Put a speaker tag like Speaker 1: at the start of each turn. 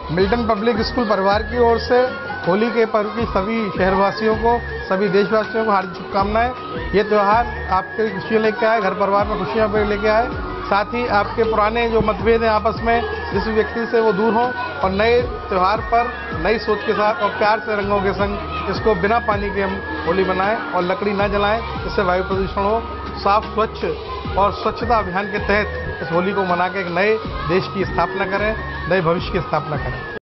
Speaker 1: Milton public school परिवार की ओर से होली के पर्व की सभी शहरवासियों को, सभी देशवासियों को हार्दिक शुभकामनाएं। ये त्यौहार आपके खुशियाँ लेके आए, घर परिवार में खुशियाँ लेके आए, साथ ही आपके पुराने जो मतभेद हैं आपस में जिस व्यक्ति से वो दूर हों और नए त्यौहार पर नई सोच के साथ और प्यार से रंगों के संग इसको बिना पानी के हम होली बनाएं और लकड़ी न जलाएं, इससे वायु प्रदूषण हो। साफ स्वच्छ और स्वच्छता अभियान के तहत इस होली को मना के एक नए देश की स्थापना करें, नए भविष्य की स्थापना करें।